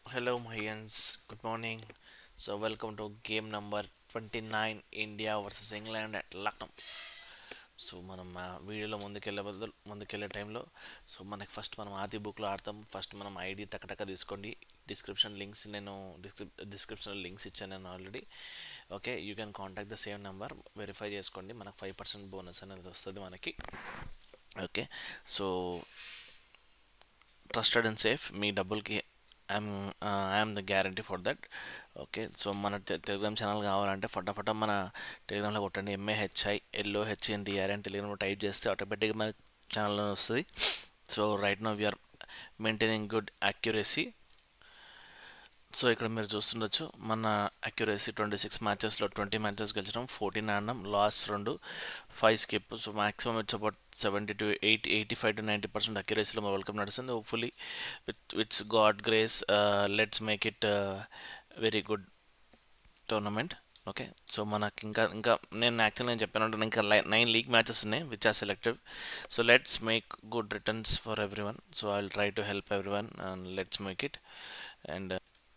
Hello, Mayans. Good morning. So, welcome to game number 29 India versus England at Lucknow. So మనం వీడియోలో ముందుకెళ్ళే టైంలో మనకి first మనం ఆది బుక్లో ఆడతాం. ఫస్ట్ మనం ఐడి టకటక తీసుకోండి. డిస్క్రిప్షన్లో లింక్స్ ఇచ్చాను నేను already. Okay, you can contact the same number, verify చేసుకోండి. మనకు 5% బోనస్ అనేది వస్తుంది మనకి. Okay, so trusted and safe మీ డబ్బులకి I'm the guarantee for that. Okay, so మన టెలిగ్రామ్ ఛానల్ కావాలంటే ఫటాఫట మన టెలిగ్రామ్లో కొట్టండి. MAHILOHNDR అని టెలిగ్రామ్లో టైప్ చేస్తే ఆటోమేటిక్గా మన ఛానల్లో వస్తుంది. So right now we're maintaining good accuracy. So ఇక్కడ మీరు చూస్తుండొచ్చు మన అక్యురసీ 26 మ్యాచెస్లో 20 మ్యాచెస్ గెలిచడం, 14 ఆడడం, lost 2, 5 skip. So maximum it's about 70 to 80, 85 to 90% అక్యురసీలో మా వెల్కమ్ నడుస్తుంది. Hopefully with God grace let's make it very good tournament. Okay, so మనకి ఇంకా నేను చెప్పాను ఇంకా 9 లీగ్ మ్యాచెస్ ఉన్నాయి which are selective. So let's make good returns for everyone. So I will try to help everyone and let's make it. And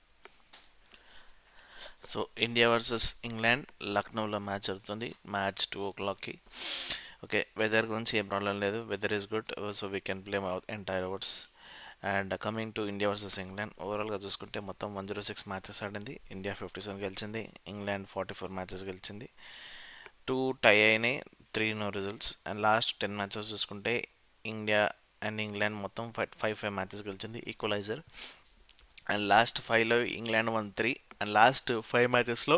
so India versus England లక్నోలో match జరుగుతుంది. Match 2 o'clockకి. Okay, weather గురించి ఏం problem లేదు. Weather is good, so we can play entire hours. And coming to India versus England, ఓవరాల్గా చూసుకుంటే మొత్తం 106 matches ఆడింది. ఇండియా 57 గెలిచింది, ఇంగ్లాండ్ 44 మ్యాచెస్ గెలిచింది. 2 టై అయినాయి, 3 no results. And last 10 matches చూసుకుంటే ఇండియా అండ్ ఇంగ్లాండ్ మొత్తం 5 మ్యాచెస్ గెలిచింది, ఈక్వలైజర్. అండ్ లాస్ట్ 5లో ఇంగ్లాండ్ 1-3 అండ్ లాస్ట్ 5 మ్యాచెస్లో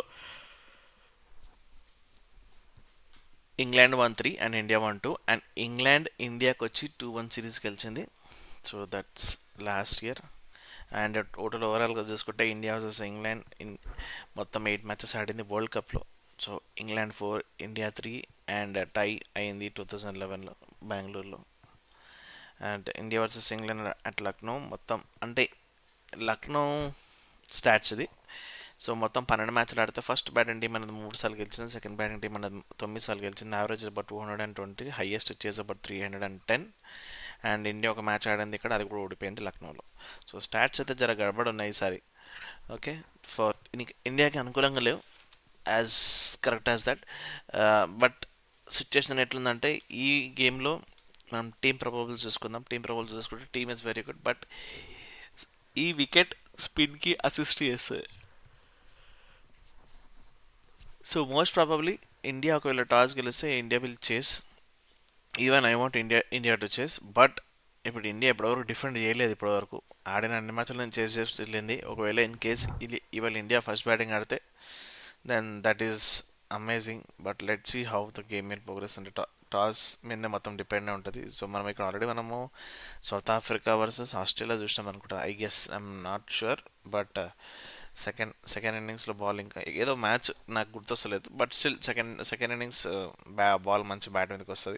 England 1-3 and India 1-2. And England ఇండియాకి వచ్చి 2-1 సిరీస్ గెలిచింది. So that's last year. And total ఓవరాల్గా చూసుకుంటే ఇండియా వర్సెస్ ఇంగ్లాండ్ మొత్తం 8 మ్యాచెస్ ఆడింది వరల్డ్ కప్లో. సో ఇంగ్లాండ్ 4, ఇండియా 3 అండ్ టై అయింది 2011లో బెంగళూరులో. And India versus England at Lucknow మొత్తం అంటే లక్నో స్టాట్స్ ఇది. సో మొత్తం 12 మ్యాచ్లు ఆడితే ఫస్ట్ బ్యాటింగ్ టీం అనేది 3 సార్లు గెలిచింది, సెకండ్ బ్యాటింగ్ టీం అనేది 9 సార్లు గెలిచింది. యావరేజ్ అబౌట్ 220, హైయెస్ట్ వచ్చేసి అబౌట్ 310. అండ్ ఇండియా ఒక మ్యాచ్ ఆడింది ఇక్కడ, అది కూడా ఓడిపోయింది లక్నోలో. సో స్టాట్స్ అయితే జర గడబడి ఉన్నాయి ఈసారి. ఓకే, ఫర్ ఇండియాకి అనుకూలంగా లేవు as correct as that. But situation ఎట్లుందంటే ఈ గేమ్లో మనం టీమ్ ప్రపోజల్స్ చూసుకుందాం. చూసుకుంటే team is very good, but ఈ వికెట్ స్పిన్కి అసిస్ట్ చేస్తుంది. సో మోస్ట్ ప్రాబబ్లీ ఇండియా ఒకవేళ టాస్ గెలిస్తే India will chase. Even I want India to chase. But ఇప్పుడు ఇండియా ఇప్పటివరకు డిఫెండ్ చేయలేదు. ఇప్పటివరకు ఆడిన అన్ని మ్యాచ్లు నేను చేసి వెళ్ళింది. ఒకవేళ ఇన్ కేస్ ఇవాళ ఇండియా ఫస్ట్ బ్యాటింగ్ ఆడితే then that is amazing. But let see how the game will progress. అంటే టాస్ మీదే మొత్తం డిపెండ్ ఉంటుంది. సో మనం ఇక్కడ ఆల్రెడీ మనము సౌత్ ఆఫ్రికా వర్సెస్ ఆస్ట్రేలియా చూసినాం అనుకుంటా. I guess I'm not sure. But second ఇన్నింగ్స్లో బాల్ ఇంకా ఏదో మ్యాచ్ నాకు గుర్తొస్తలేదు. But still second innings ball మంచి బ్యాట్ మీదకి వస్తుంది.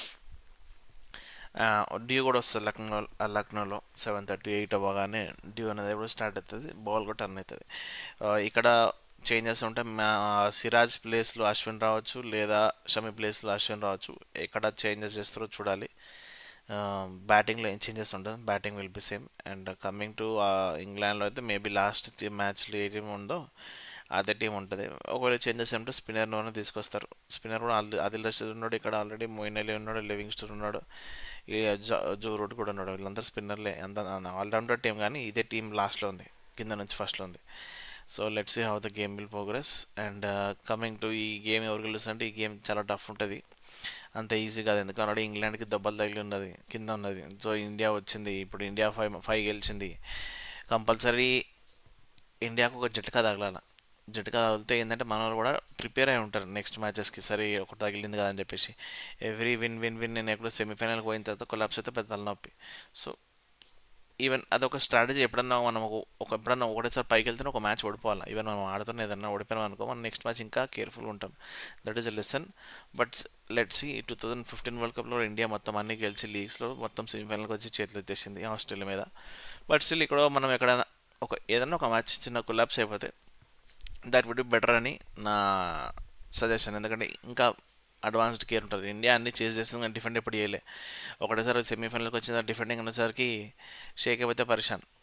డ్యూ కూడా వస్తుంది లక్నోలో 7:30, 8 అవ్వగానే డ్యూ అనేది కూడా స్టార్ట్ అవుతుంది, బాల్ కూడా టర్న్ అవుతుంది. ఇక్కడ చేంజెస్ ఉంటాయి. సిరాజ్ ప్లేస్లో అశ్విన్ రావచ్చు, లేదా షమి ప్లేస్లో అశ్విన్ రావచ్చు. ఎక్కడ చేంజెస్ చేస్తారో చూడాలి. బ్యాటింగ్లో ఏం చేంజెస్ ఉంటుంది, batting will be same. And coming to ఇంగ్లాండ్లో అయితే మేబీ లాస్ట్ మ్యాచ్లో ఏ టీం ఉందో అదే టీం ఉంటుంది. ఒకవేళ చేంజెస్ ఏమంటే స్పిన్నర్లోనే తీసుకొస్తారు. స్పిన్నర్ కూడా ఆదిల్ రషీద్ ఉన్నాడు ఇక్కడ, ఆల్రెడీ మొయిన్ అలీ ఉన్నాడు, లివింగ్స్టన్ ఉన్నాడు, ఈ జో రూట్ కూడా ఉన్నాడు. వీళ్ళందరూ స్పిన్నర్లే. అంత ఆల్రౌండర్ టీం, కానీ ఇదే టీం లాస్ట్లో ఉంది, కింద నుంచి ఫస్ట్లో ఉంది. So let's see how the game will progress. And coming to ఈ గేమ్ ఎవరు గెలుస్తుంటే, ఈ గేమ్ చాలా టఫ్ ఉంటుంది, అంత ఈజీ కాదు. ఎందుకంటే ఆల్రెడీ ఇంగ్లాండ్కి దెబ్బలు తగిలి ఉన్నది, కింద ఉన్నది. సో ఇండియా వచ్చింది, ఇప్పుడు ఇండియా 5 గెలిచింది. కంపల్సరీ ఇండియాకు ఒక జట్కా తగలాల. జట్కా తగిలితే ఏంటంటే మన వాళ్ళు కూడా ప్రిపేర్ అయి ఉంటారు నెక్స్ట్ మ్యాచెస్కి. సరే ఒకటి తగిలింది కదా అని చెప్పేసి ఎవ్రీ విన్ నేను ఎక్కడో సెమీఫైనల్కి పోయిన తర్వాత కొలాప్స్ అయితే పెద్ద తలనొప్పి. సో ఈవెన్ అదొక స్ట్రాటజీ. ఎప్పుడన్నా మనం ఎప్పుడన్నా ఒకటేసారి పైకి వెళ్తే ఒక మ్యాచ్ ఓడిపోవాలి. ఈవెన్ మనం ఆడుతున్న ఏదన్నా ఓడిపోయినాం అనుకో, మనం నెక్స్ట్ మ్యాచ్ ఇంకా కేర్ఫుల్గా ఉంటాం. That is a lesson. But let's see 2015 world కప్లో ఇండియా మొత్తం అన్ని గెలిచి లీగ్స్లో మొత్తం సెమీఫైనల్కి వచ్చి చేతులు ఎత్తేసింది ఆస్ట్రేలియా మీద. బట్ స్టిల్ ఇక్కడ మనం ఎక్కడైనా ఏదన్నా ఒక మ్యాచ్ చిన్న కొలాప్స్ అయిపోతే దట్ వుడ్ బి బెటర్ అని నా సజెషన్. ఎందుకంటే ఇంకా అడ్వాన్స్డ్ కేర్ ఉంటుంది. ఇండియా అన్ని చేసి చేస్తుంది కానీ డిఫెండ్ ఎప్పుడు చేయలే. ఒకటేసారి సెమీఫైనల్కి వచ్చిన డిఫెండింగ్ అనేసరికి షేక్ అయిపోతే పరిశాన్.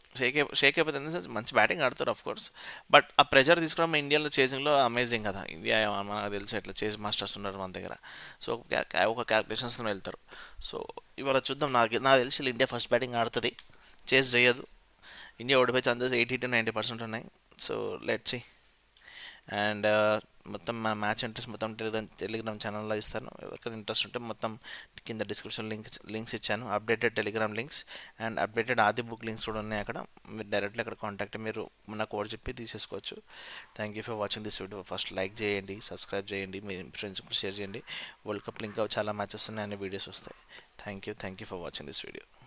షేక్ అయిపోతుంది ఇన్ ద సెన్స్ మంచి బ్యాటింగ్ ఆడతారు ఆఫ్ కోర్స్. బట్ ఆ ప్రెజర్ తీసుకోవడం ఇండియాలో చేసింగ్లో అమేజింగ్ కదా. ఇండియా మనకు తెలుసు ఎట్లా చేజ్ మాస్టర్స్ ఉన్నారు మన దగ్గర. సో ఒక క్యాల్కులేషన్స్తో వెళ్తారు. సో ఇవాళ చూద్దాం. నాకు తెలిసి ఇండియా ఫస్ట్ బ్యాటింగ్ ఆడుతుంది, చేజ్ చేయదు. ఇండియా ఓడిపోయే ఛాన్సెస్ 80 to 90% ఉన్నాయి. So let see. అండ్ మొత్తం మన మ్యాచ్ ఇంట్రెస్ట్ మొత్తం టెలిగ్రామ్ ఛానల్లో ఇస్తాను. ఎవరికైనా ఇంట్రెస్ట్ ఉంటే మొత్తం కింద డిస్క్రిప్షన్ లింక్స్ ఇచ్చాను, updated Telegram links and updated ఆది బుక్ లింక్స్ కూడా ఉన్నాయి అక్కడ. మీరు డైరెక్ట్లీ అక్కడ కాంటాక్ట్ మీరు మన కోడ్ చెప్పి తీసేసుకోవచ్చు. Thank you for watching this video. First like చేయండి, సబ్స్క్రైబ్ చేయండి, మీ ఫ్రెండ్స్ కూడా షేర్ చేయండి. వరల్డ్ కప్ లింక్ చాలా మ్యాచెస్ ఉన్నాయి, అన్ని వీడియోస్ వస్తాయి. Thank you for watching this video.